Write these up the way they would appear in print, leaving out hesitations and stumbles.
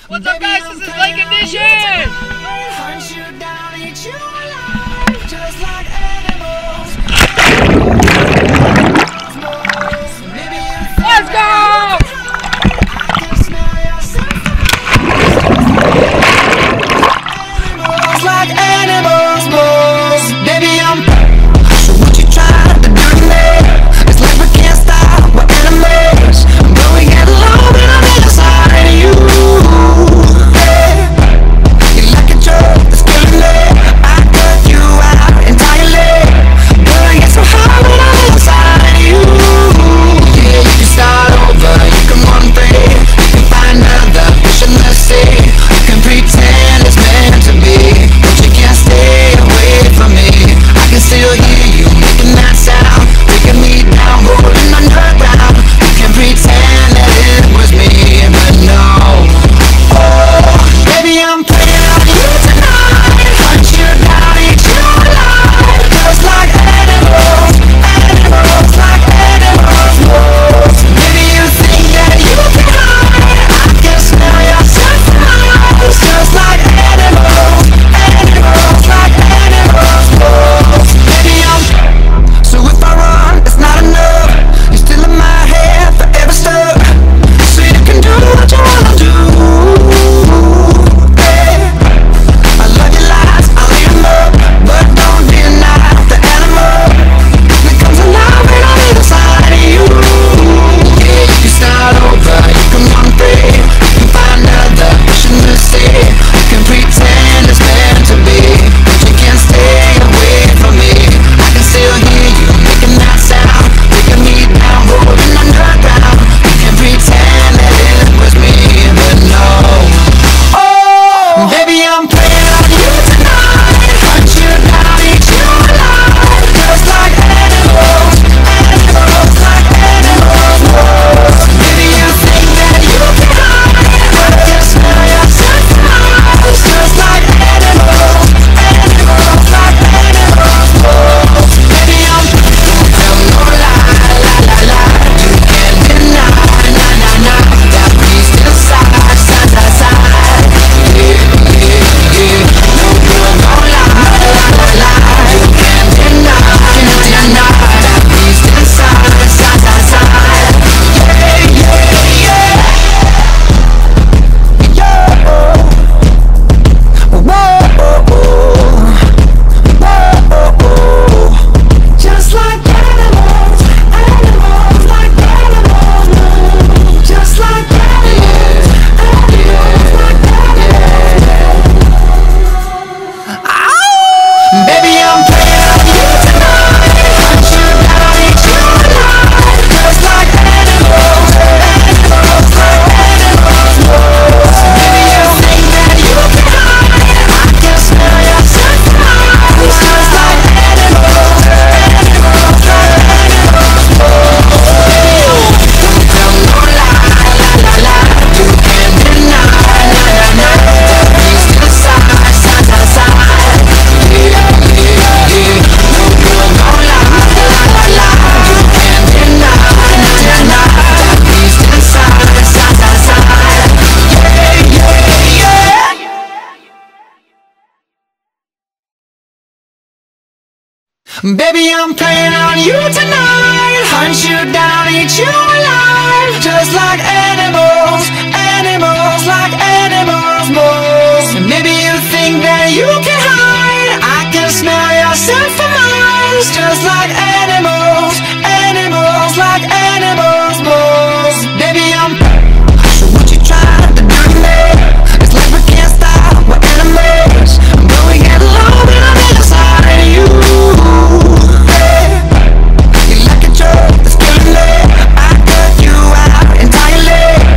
What's up, guys? This is Lake Edition! Hunt you down, eat you alive, just like animals. Maybe you think Let's go! I can smell yourself. Animals like animals, moles. Baby, I'm. So what you trying to do to me? It's like we can't stop, we're animals, but we get along and I'm inside of you. Baby, I'm playing on you tonight. Hunt you down, eat you alive, just like animals, animals like animals, moles. And maybe you think that you can hide. I can smell yourself for miles, just like animals, animals like animals, moles. Baby, I'm. So what you trying to do to me? It's like we can't stop, we're animals, but we get along and I'm inside of you. That's killing me. I cut you out entirely.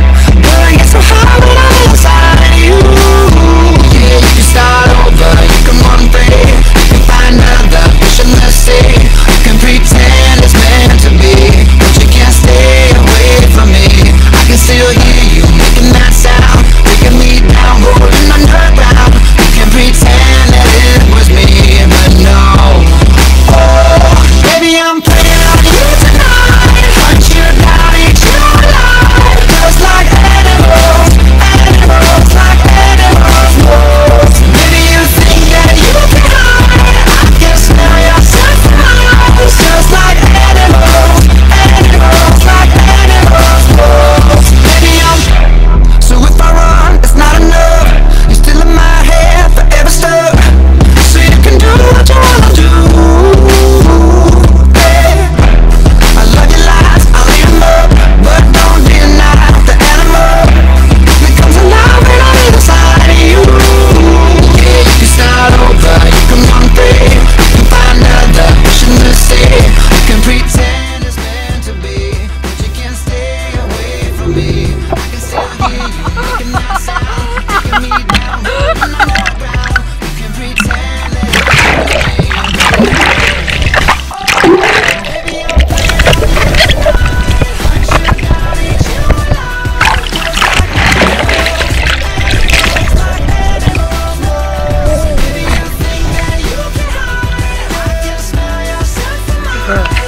Yeah.